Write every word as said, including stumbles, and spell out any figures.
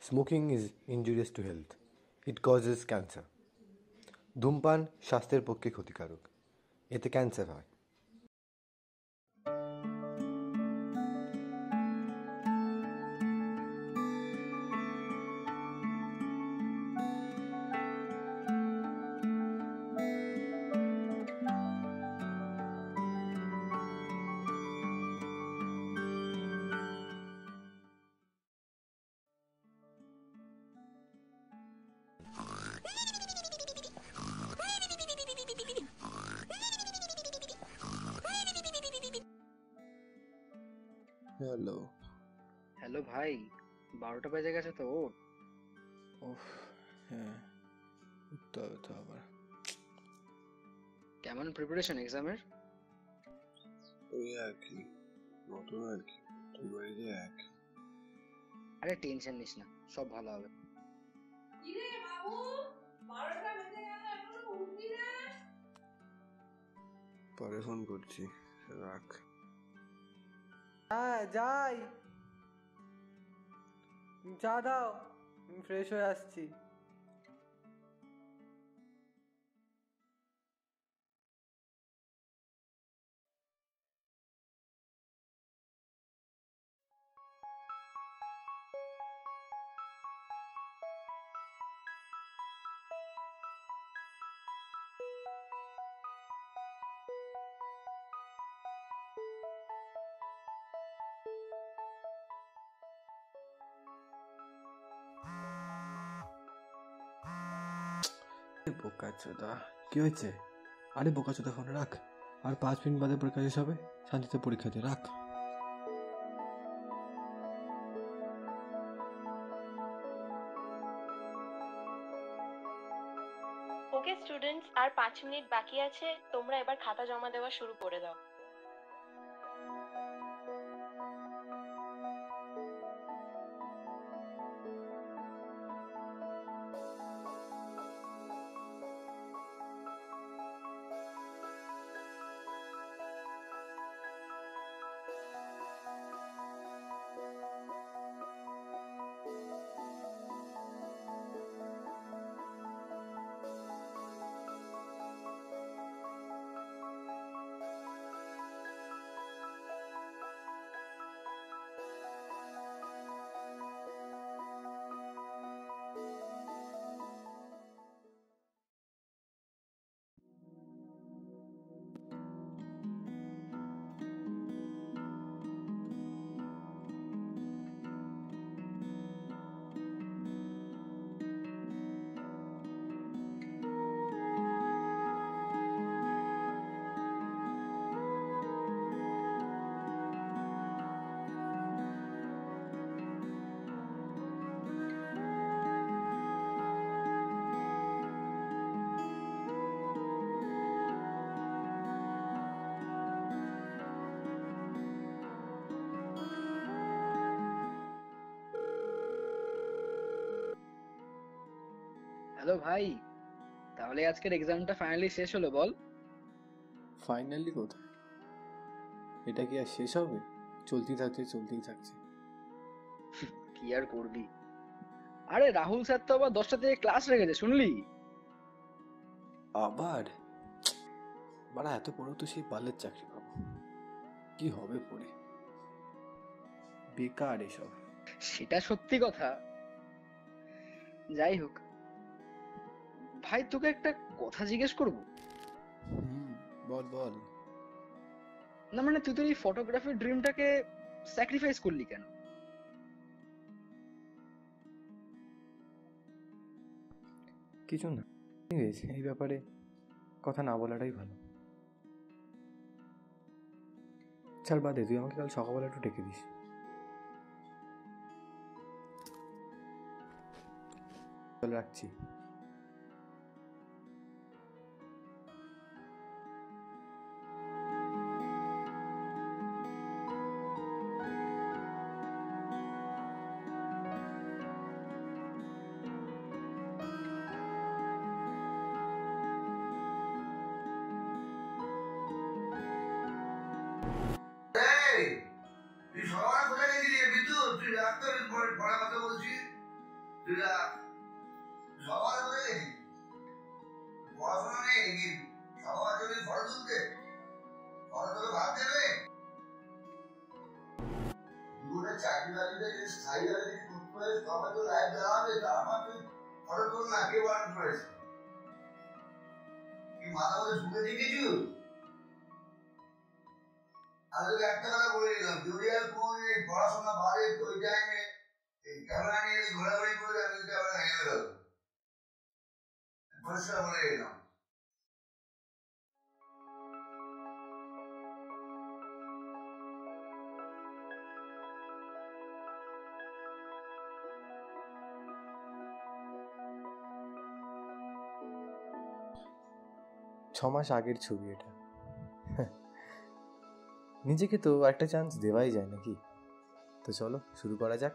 Smoking is injurious to health, it causes cancer. ধূমপান স্বাস্থ্যের পক্ষে ক্ষতিকারক, এতে ক্যান্সার হয়। হ্যালো। হ্যালো ভাই, বারোটা বেজে গেছে তো ওঠ। ওহ হ্যাঁ, উঠতে হবে তো আবার। কেমন প্রিপারেশন এক্সামের? ওই আর কি, নতুন আর কি, তুই বাড়িতে এক। আরে টেনশন নিস না, সব ভালো হবে। কিরে বাবু, বারোটা বেজে গেল এখনো উঠলি না? পরে ফোন করছি, রাখ। হ্যাঁ যাই, চা দাও, আমি ফ্রেশ হয়ে আসছি। বোকাচোদা, কি হয়েছে? আরে বোকাচোদা, ফোন রাখ। আর পাঁচ মিনিট বাদে পরীক্ষা শেষ হবে, শান্তিতে পরীক্ষা দিয়ে রাখ। ওকে স্টুডেন্টস, আর পাঁচ মিনিট বাকি আছে, তোমরা এবার খাতা জমা দেওয়া শুরু করে দাও। হ্যালো ভাই, তাহলে আজকের এক্সামটা ফাইনালি শেষ হলো বল? ফাইনালি কোথায়? এটা কি আর শেষ হবে? চলতেই থাকছে চলতেই থাকছে। কি আর করবি। আরে রাহুল স্যার তো আবার দশটা থেকে ক্লাস রেখেছে, শুনলি? আবার বাড়া, এত বড় তো সেই বালের চাকরি পাবো, কি হবে পড়ে? বেকার এসব। সেটা সত্যি কথা। যাই হোক ভাই, তোকে একটা কথা জিজ্ঞেস করবো? হুম, বল বল। না মানে তুই তোর এই ফটোগ্রাফির ড্রিমটাকে স্যাক্রিফাইস করলি কেন? কিছু না, এই ব্যাপারে কথা না বলাটাই ভালো। ছাড় বাদে, তুই আমাকে কাল সকালবেলা একটু ডেকে দিস। চল রাখছি। তুই সবার কোথায় গেছিলি বিদ্যুৎ? তুই রাস্তার পড়া কথা বলছিস। সবার হয়ে গেছি পড়াশোনা নেই নাকি সবার জন্য ফটো তুলতে ফটো তোকে ভাব দেবে জীবনে চাকরি বাকরিতে যদি স্থায়ী ভাবে যদি করতে পারিস তবে তো লাইফ দাঁড়াবে তার মানে তুই ফটো তুল না কে বারণ করেছে কি মাথা মধ্যে ঢুকে দিয়ে কিছু আমি তোকে একটা কথা বলে দিলাম যদি আর কোনদিন এই পড়াশোনা বাদে ওই টাইমে এই ক্যামেরা নিয়ে ঘোরাঘুরি করে আমি ক্যামেরা ভেঙে বেরোবো পরিষ্কার বলে দিলাম ছ মাস আগের ছবি এটা। নিজেকে তো একটা চান্স দেওয়াই যায় নাকি। তো চলো শুরু করা যাক।